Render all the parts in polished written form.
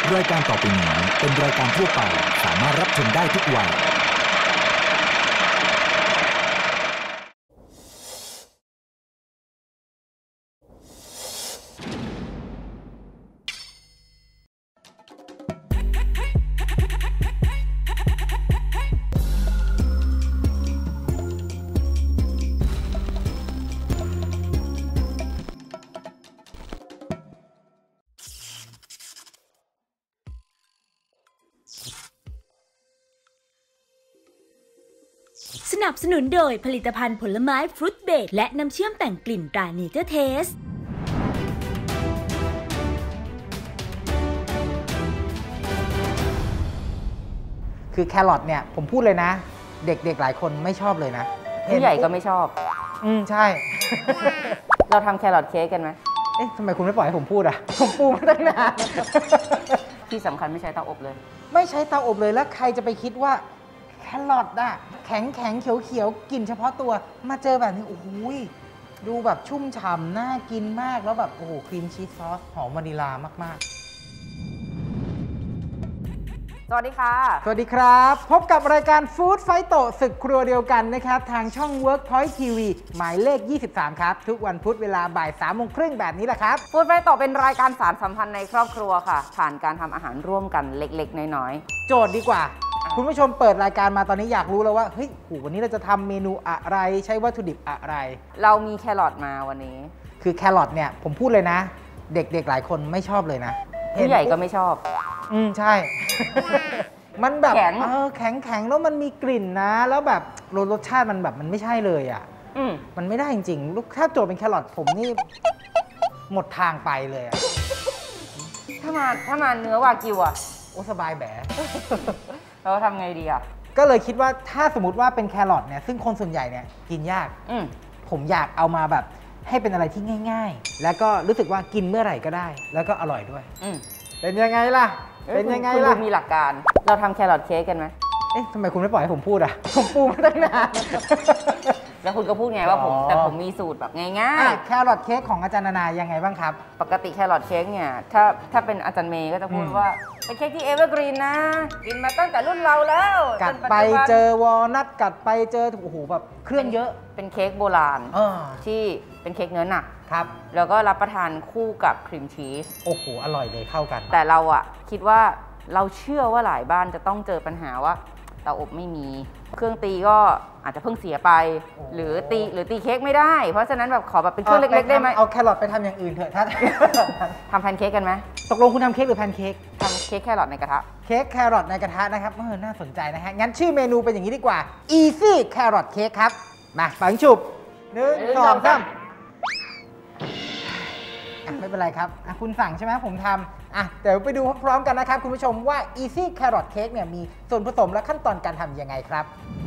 รายการต่อไปนี้เป็นรายการทั่วไปสามารถรับชมได้ทุกวัยสนับสนุนโดยผลิตภัณฑ์ผลไม้ฟรุตเบรดและน้ำเชื่อมแต่งกลิ่นตราเนเจอร์เทสคือแครอทเนี่ยผมพูดเลยนะ เด็กๆหลายคนไม่ชอบเลยนะผู้ใหญ่ก็ไม่ชอบใช่เราทำแครอทเค้กกันไหมเอ๊ะทำไมคุณไม่ปล่อยให้ผมพูดอ่ะผมปูมาตั้งนานที่สำคัญไม่ใช้เตาอบเลยไม่ใช้เตาอบเลยแล้วใครจะไปคิดว่าแครอทอะแข็งแข็งเขียวเขียวกลิ่นเฉพาะตัวมาเจอแบบนี้โอ้โหดูแบบชุ่มฉ่ำน่ากินมากแล้วแบบโอ้โหครีมชีสซอสหอมวานิลามากๆสวัสดีค่ะสวัสดีครับพบกับรายการฟู้ดไฟโตศึกครัวเดียวกันนะครับทางช่อง Workpoint TV หมายเลข 23 ครับทุกวันพุธเวลาบ่าย 3:30 แบบนี้แหละครับฟู้ดไฟโตเป็นรายการสารสัมพันธ์ในครอบครัวค่ะผ่านการทำอาหารร่วมกันเล็กๆน้อยๆโจทย์ดีกว่าคุณผู้ชมเปิดรายการมาตอนนี้อยากรู้แล้วว่าเฮ้ยวันนี้เราจะทำเมนูอะไรใช้วัตถุดิบอะไรเรามีแครอทมาวันนี้คือแครอทเนี่ยผมพูดเลยนะเด็กๆหลายคนไม่ชอบเลยนะผู้ใหญ่ก็ไม่ชอบใช่ มันแบบแข็งแล้วมันมีกลิ่นนะแล้วแบบรสชาติมันแบบมันไม่ใช่เลยอ่ะมันไม่ได้จริงๆลูกถ้าโจทย์เป็นแครอทผมนี่หมดทางไปเลยอ่ะถ้ามาเนื้อวากิวอ่ะโอ้สบายแบ๋เราทำไงดีอ่ะก็เลยคิดว่าถ้าสมมติว่าเป็นแครอทเนี่ยซึ่งคนส่วนใหญ่เนี่ยกินยากผมอยากเอามาแบบให้เป็นอะไรที่ง่ายๆแล้วก็รู้สึกว่ากินเมื่อไหร่ก็ได้แล้วก็อร่อยด้วยเป็นยังไงล่ะเป็นยังไงล่ะคุณมีหลักการเราทำแครอทเค้กกันไหมเอ๊ะทำไมคุณไม่ปล่อยให้ผมพูดอ่ะผมปูมาตั้งนานแล้วคุณก็พูดไงว่าแต่ผมมีสูตรแบบง่ายๆแครอทเค้กของอาจารย์นานายังไงบ้างครับปกติแครอทเค้กเนี่ยถ้าเป็นอาจารย์เมย์ก็จะพูดว่าเป็นเค้กที่เอเวอร์กรีนนะกินมาตั้งแต่รุ่นเราแล้วกัดไปเจอวอลนัทกัดไปเจอโอ้โหแบบเครื่องเยอะเป็นเค้กโบราณที่เป็นเค้กเนื้อหนักครับแล้วก็รับประทานคู่กับครีมชีสโอ้โหอร่อยเลยเข้ากันแต่เราอะคิดว่าเราเชื่อว่าหลายบ้านจะต้องเจอปัญหาว่าเตาอบไม่มีเครื่องตีก็อาจจะเพิ่งเสียไปหรือตีเค้กไม่ได้เพราะฉะนั้นแบบขอแบบเป็นเครื่องเล็กๆได้ไหมเอาแครอทไปทำอย่างอื่นเถอะถ้าทำแพนเค้กกันไหมตกลงคุณทำเค้กหรือแพนเค้กทำเค้กแครอทในกระทะเค้กแครอทในกระทะนะครับน่าสนใจนะฮะงั้นชื่อเมนูเป็นอย่างนี้ดีกว่า Easy Carrot Cake ครับมาฝังฉุบ1 2 3ไม่เป็นไรครับคุณสั่งใช่ไหมผมทำเดี๋ยวไปดูพร้อมกันนะครับคุณผู้ชมว่า Easy Carrot Cake เนี่ยมีส่วนผสมและขั้นตอนการทำยังไงครับ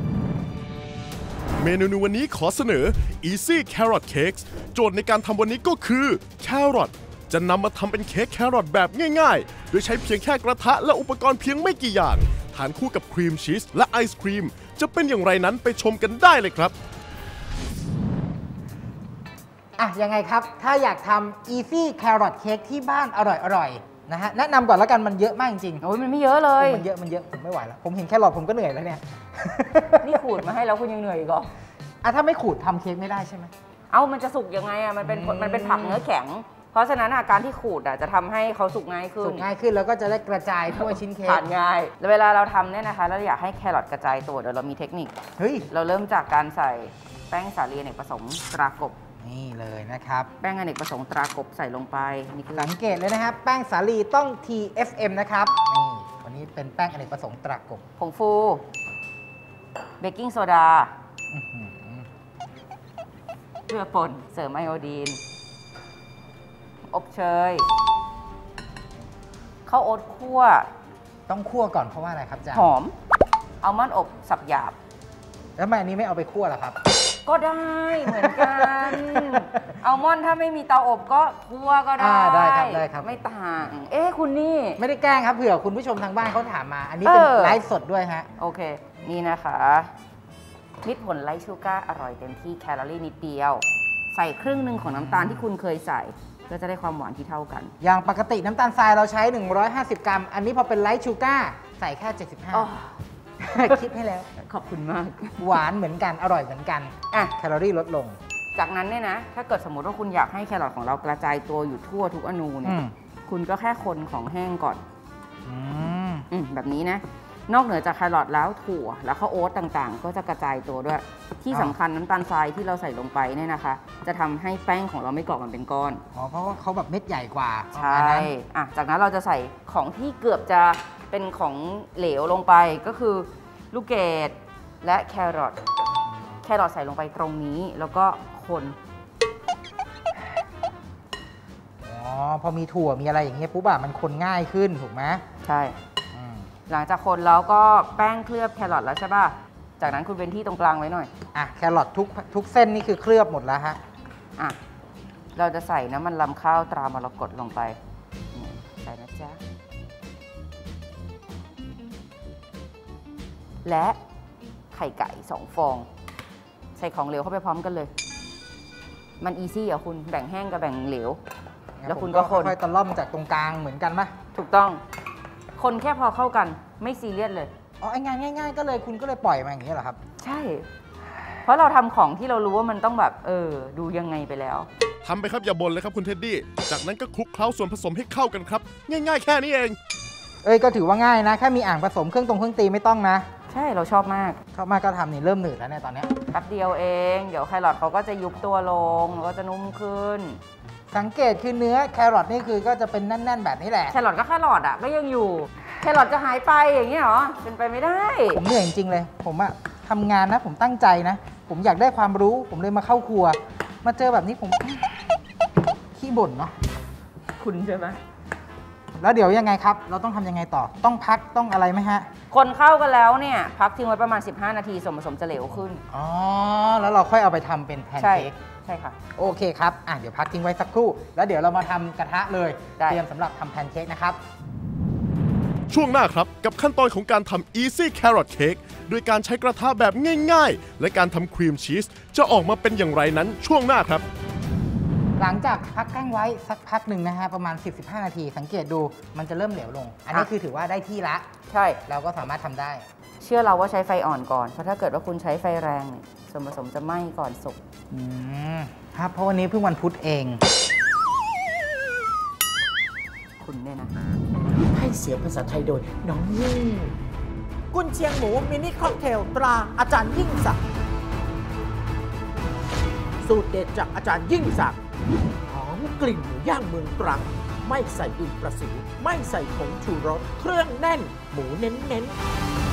เมนูในวันนี้ขอเสนอ Easy Carrot Cakes โจทย์ในการทำวันนี้ก็คือแครอทจะนำมาทำเป็นเค้กแครอทแบบง่ายๆโดยใช้เพียงแค่กระทะและอุปกรณ์เพียงไม่กี่อย่างทานคู่กับครีมชีสและไอศครีมจะเป็นอย่างไรนั้นไปชมกันได้เลยครับยังไงครับถ้าอยากทำ Easy Carrot Cake ที่บ้านอร่อยๆนะฮะแนะนำก่อนแล้วกันมันเยอะมากจริงโอ้ยมันไม่เยอะเลยมันเยอะผมไม่ไหวแล้วผมเห็นแครอทผมก็เหนื่อยแล้วเนี่ยนี่ขูดมาให้แล้วคุณยังเหนื่อยอีกเหรอถ้าไม่ขูดทำเค้กไม่ได้ใช่ไหมมันจะสุกยังไงมันเป็นผักเนื้อแข็งเพราะฉะนั้นการที่ขูดจะทำให้เขาสุกง่ายขึ้นแล้วก็จะได้กระจายทั่วชิ้นเค้กทานง่ายเวลาเราทำเนี่ยนะคะเราอยากให้แครอทกระจายตัวเดี๋ยวเรามีเทคนิคเราเริ่มจากการใส่แป้งสาลีอเนกประสงค์ตรากบนี่เลยนะครับแป้งอเนกประสงค์ตรากบใส่ลงไปนี่สังเกตเลยนะครับแป้งสาลีต้อง TFM นะครับนี่วันนี้เป็นแป้งอเนกประสงค์ตรากบผงฟูเบกกิ้งโซดาเกลือป่นเสริมไอโอดีนอบเชยข้าวโอ๊ตคั่วต้องคั่วก่อนเพราะว่าอะไรครับจ๊ะหอมอัลมอนด์อบสับหยาบแล้วทำไมอันนี้ไม่เอาไปคั่วล่ะครับก็ได้เหมือนกันอัลมอนด์ถ้าไม่มีเตาอบก็คั่วก็ได้ได้ครับไม่ต่างคุณนี่ไม่ได้แกล้งครับเผื่อคุณผู้ชมทางบ้านเขาถามมาอันนี้เป็นไลฟ์สดด้วยฮะโอเคนี่นะคะมิตรผลไลท์ชูการ์อร่อยเต็มที่แคลอรี่นิดเดียวใส่ครึ่งหนึ่งของน้ำตาลที่คุณเคยใส่ก็จะได้ความหวานที่เท่ากันอย่างปกติน้ำตาลทรายเราใช้ 150 กรัม อันนี้พอเป็นไลท์ชูการ์ใส่แค่ 75 คิดให้แล้วขอบคุณมากหวานเหมือนกันอร่อยเหมือนกันแคลอรี่ลดลงจากนั้นเนี่ยนะถ้าเกิดสมมติว่าคุณอยากให้แครอทของเรากระจายตัวอยู่ทั่วทุกอนูเนี่ยคุณก็แค่คนของแห้งก่อนแบบนี้นะนอกเหนือจากแครอทแล้วถั่วแล้วข้าวโอ๊ตต่างๆ ก็จะกระจายตัวด้วยที่สำคัญน้ำตาลทรายที่เราใส่ลงไปเนี่ยนะคะจะทำให้แป้งของเราไม่เกาะมันเป็นก้อนเพราะว่าเขาแบบเม็ดใหญ่กว่าใช่จากนั้นเราจะใส่ของที่เกือบจะเป็นของเหลวลงไปก็คือลูกเกดและแครอทใส่ลงไปตรงนี้แล้วก็คนพอมีถั่วมีอะไรอย่างเงี้ยปุ๊บมันคนง่ายขึ้นถูกไหมใช่หลังจากคนแล้วก็แป้งเคลือบแครอทแล้วใช่ป่ะจากนั้นคุณเป็นที่ตรงกลางไว้หน่อยแครอททุกเส้นนี่คือเคลือบหมดแล้วฮะเราจะใส่น้ำมันลำข้าวตรามรกตลงไปใส่นะจ๊ะและไข่ไก่2 ฟองใส่ของเหลวเข้าไปพร้อมกันเลยมันอีซี่คุณแบ่งแห้งกับแบ่งเหลวแล้วคุณก็คนค่อยๆตะล่อมจากตรงกลางเหมือนกันไหมถูกต้องคนแค่พอเข้ากันไม่ซีเรียสเลยไอ้งานง่ายๆก็เลยคุณก็เลยปล่อยมาอย่างนี้เหรอครับใช่เพราะเราทำของที่เรารู้ว่ามันต้องแบบดูยังไงไปแล้วทำไปครับอย่าบ่นเลยครับคุณเท็ดดี้จากนั้นก็คลุกเคล้าส่วนผสมให้เข้ากันครับง่ายๆแค่นี้เองก็ถือว่าง่ายนะแค่มีอ่างผสมเครื่องตีไม่ต้องนะใช่เราชอบมากก็ทำนี่เริ่มหนืดแล้วเนี่ยตอนนี้แป๊บเดียวเองเดี๋ยวแครอทเขาก็จะยุบตัวลงแล้วก็จะนุ่มขึ้นสังเกตคือเนื้อแครอทนี่คือก็จะเป็นแน่นๆแบบนี้แหละแครอทก็แครอทก็ยังอยู่แครอทจะหายไปอย่างนี้เหรอเป็นไปไม่ได้ผมเหนื่อยจริงๆเลยผมทำงานนะผมตั้งใจนะผมอยากได้ความรู้ผมเลยมาเข้าครัวมาเจอแบบนี้ผมขี้บ่นเนาะคุณใช่ไหมแล้วเดี๋ยวยังไงครับเราต้องทำยังไงต่อต้องพักต้องอะไรไหมฮะคนเข้ากันแล้วเนี่ยพักทิ้งไว้ประมาณ15 นาทีส่วนผสมจะเหลวขึ้นแล้วเราค่อยเอาไปทำเป็นแพนเค้กใช่ค่ะโอเคครับเดี๋ยวพักทิ้งไว้สักครู่แล้วเดี๋ยวเรามาทำกระทะเลยเตรียมสำหรับทำแพนเค้กนะครับช่วงหน้าครับกับขั้นตอนของการทำ Easy Carrot Cake โดยการใช้กระทะแบบง่ายๆและการทำครีมชีสจะออกมาเป็นอย่างไรนั้นช่วงหน้าครับหลังจากพักกั้งไว้สักพักหนึ่งนะฮะประมาณ 10-15 นาทีสังเกตดูมันจะเริ่มเหลวลงอันนี้คือถือว่าได้ที่ละใช่เราก็สามารถทำได้เชื่อเราว่าใช้ไฟอ่อนก่อนเพราะถ้าเกิดว่าคุณใช้ไฟแรงเนี่ยส่วนผสมจะไหม้ก่อนสุกครับเพราะวันนี้เพิ่งวันพุธเองคุณเนี่ยนะให้เสียงภาษาไทยโดยน้องยิ่งกุนเชียงหมูมินิค็อกเทลตราอาจารย์ยิ่งศักดิ์สูตรเด็ดจากอาจารย์ยิ่งศักดิ์หอมกลิ่นหมูย่างเมืองตรังไม่ใส่ดินประสิวไม่ใส่ผงชูรสเครื่องแน่นหมูเน้นๆ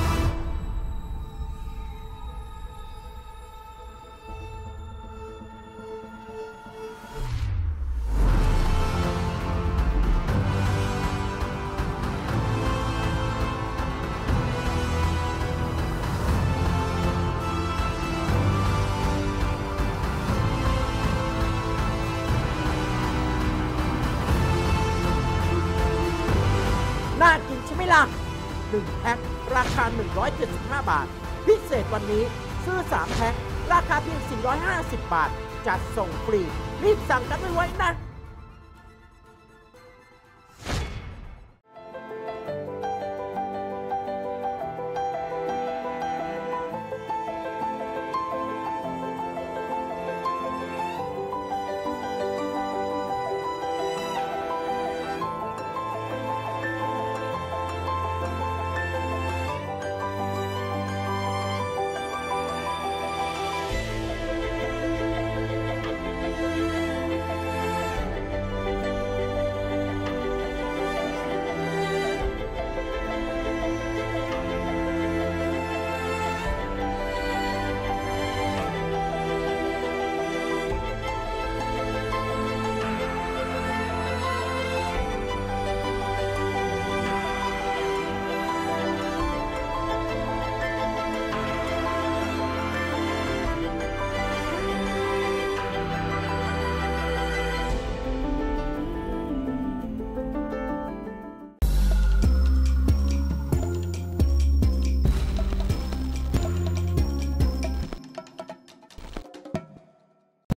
น่ากินใช่ไหมล่ะ1 แพ็คราคา 175 บาทพิเศษวันนี้ซื้อ3 แพ็คราคาเพียง 450 บาทจัดส่งฟรีรีบสั่งกันไว้นะ